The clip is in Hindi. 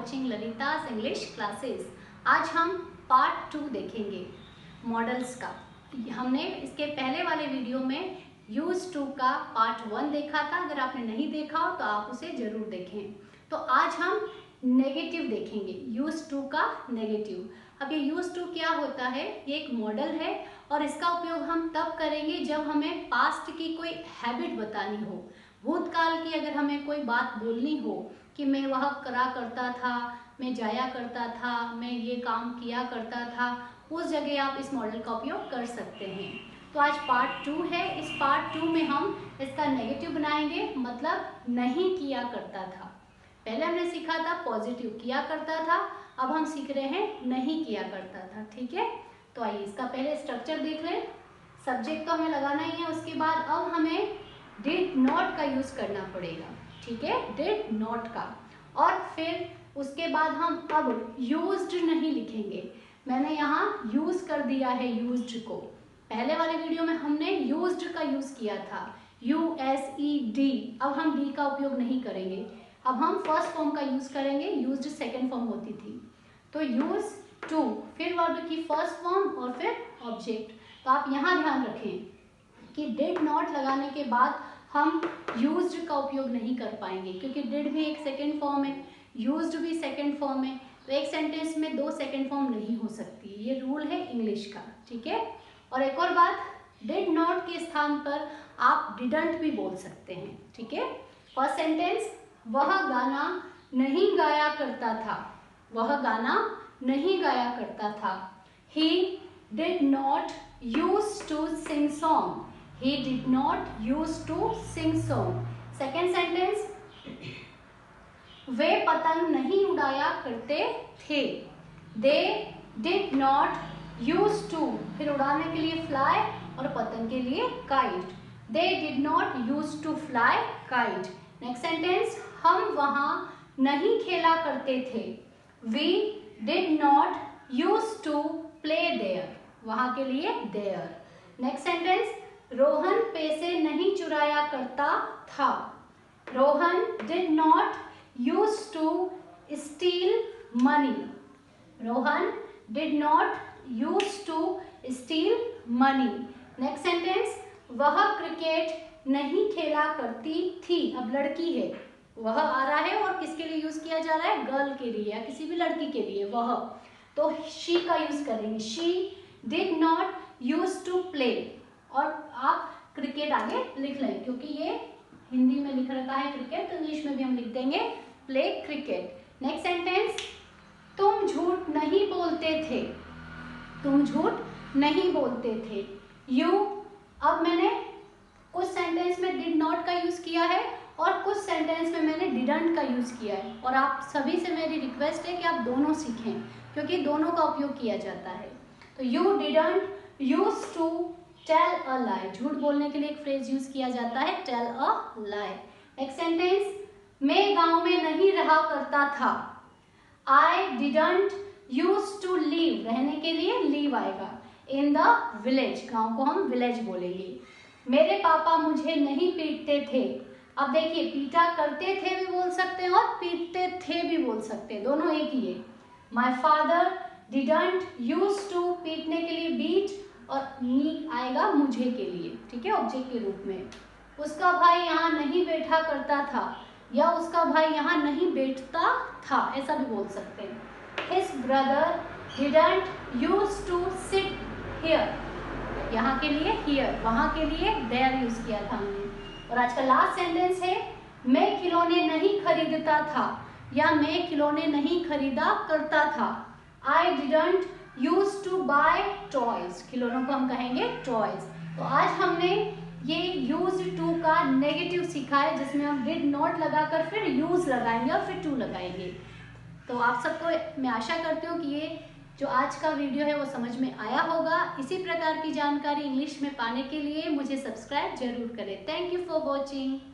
Watching ललिता's English classes. आज हम पार्ट 2 देखेंगे मॉडल्स का। हमने इसके पहले वाले वीडियो में यूज टू का पार्ट 1 देखा था। अगर आपने नहीं देखा हो तो आप उसे जरूर देखें। तो आज हम नेगेटिव देखेंगे, यूज टू का नेगेटिव। अब ये यूज टू क्या होता है? ये एक मॉडल है और इसका उपयोग हम तब करेंगे जब हमें पास्ट की कोई हैबिट बतानी हो। भूतकाल की अगर हमें कोई बात बोलनी हो कि मैं वह करा करता था, मैं जाया करता था, मैं ये काम किया करता था, उस जगह आप इस मॉडल का उपयोग कर सकते हैं। तो आज पार्ट 2 है। इस पार्ट 2 में हम इसका नेगेटिव बनाएंगे, मतलब नहीं किया करता था। पहले हमने सीखा था पॉजिटिव, किया करता था। अब हम सीख रहे हैं नहीं किया करता था। ठीक है, तो आइए इसका पहले स्ट्रक्चर देख लें। सब्जेक्ट तो हमें लगाना ही है, उसके बाद अब हमें डिड नॉट का यूज करना पड़ेगा। ठीक है, डिड नॉट का। और फिर उसके बाद हम अब यूज्ड नहीं लिखेंगे। मैंने यहाँ यूज कर दिया है यूज्ड को। पहले वाले वीडियो में हमने यूज्ड का यूज किया था, USED। अब हम डी का उपयोग नहीं करेंगे, अब हम फर्स्ट फॉर्म का यूज करेंगे। यूज्ड सेकेंड फॉर्म होती थी। तो यूज टू, फिर वर्ब की फर्स्ट फॉर्म और फिर ऑब्जेक्ट। तो आप यहाँ ध्यान रखें कि डिड नॉट लगाने के बाद हम यूज्ड का उपयोग नहीं कर पाएंगे, क्योंकि डिड भी एक सेकेंड फॉर्म है, यूज्ड भी सेकेंड फॉर्म है। तो एक सेंटेंस में 2 सेकेंड फॉर्म नहीं हो सकती, ये रूल है इंग्लिश का। ठीक है, और एक और बात, डिड नॉट के स्थान पर आप डिडंट भी बोल सकते हैं। ठीक है, फर्स्ट सेंटेंस, वह गाना नहीं गाया करता था। वह गाना नहीं गाया करता था। He did not used to sing song. He did not used to sing song. Second sentence, वे पतंग नहीं उड़ाया करते थे। They did not used to, फिर उड़ाने के लिए fly और पतंग के लिए kite. They did not used to fly kite. Next sentence, हम वहाँ नहीं खेला करते थे। We did not used to play there. वहाँ के लिए there. Next sentence, रोहन पैसे नहीं चुराया करता था। Rohan did not used to steal money. रोहन did not used to steal money. Next sentence, वह क्रिकेट नहीं खेला करती थी। अब लड़की है, वह आ रहा है और किसके लिए यूज किया जा रहा है? गर्ल के लिए या किसी भी लड़की के लिए वह। तो शी का यूज करेंगे। She did not use to play, और आप क्रिकेट आगे लिख लें क्योंकि ये हिंदी में लिख रखा है क्रिकेट, तो इंग्लिश में भी हम लिख देंगे प्ले क्रिकेट। नेक्स्ट सेंटेंस, तुम झूठ नहीं बोलते थे। तुम झूठ नहीं बोलते थे। यू, अब मैंने कुछ सेंटेंस में डिड नॉट का यूज किया है और कुछ सेंटेंस में मैंने डिडंट का यूज किया है, और आप सभी से मेरी रिक्वेस्ट है कि आप दोनों सीखें क्योंकि दोनों का उपयोग किया जाता है। तो you didn't use to tell a lie, झूठ बोलने के लिए एक फ्रेज यूज किया जाता है tell a lie. Next sentence, मैं गांव में नहीं रहा करता था। I didn't use to live, रहने के लिए लीव आएगा, इन द विलेज। गांव को हम विलेज बोलेंगे। मेरे पापा मुझे नहीं पीटते थे। अब देखिए, पीटा करते थे भी बोल सकते हैं और पीटते थे भी बोल सकते हैं, दोनों एक ही है। My father didn't use to, पीटने के लिए बीट, और मी आएगा मुझे के लिए। ठीक है, ऑब्जेक्ट के रूप में। उसका भाई यहाँ नहीं बैठा करता था, या उसका भाई यहाँ नहीं बैठता था, ऐसा भी बोल सकते हैं। His brother didn't use to sit here, यहाँ के लिए हियर, वहाँ के लिए देयर यूज किया था हमने। और आज का लास्ट सेंटेंस है, मैं खिलौने नहीं खरीदता था, या मैं खिलौने नहीं खरीदा करता था। I didn't use to buy toys, खिलौनों को हम कहेंगे टॉयज। तो आज हमने ये यूज टू का नेगेटिव सीखा है, जिसमें हम डिड नॉट लगाकर फिर यूज लगाएंगे और फिर टू लगाएंगे। तो आप सबको मैं आशा करती हूँ कि ये जो आज का वीडियो है वो समझ में आया होगा। इसी प्रकार की जानकारी इंग्लिश में पाने के लिए मुझे सब्सक्राइब जरूर करें। Thank you for watching.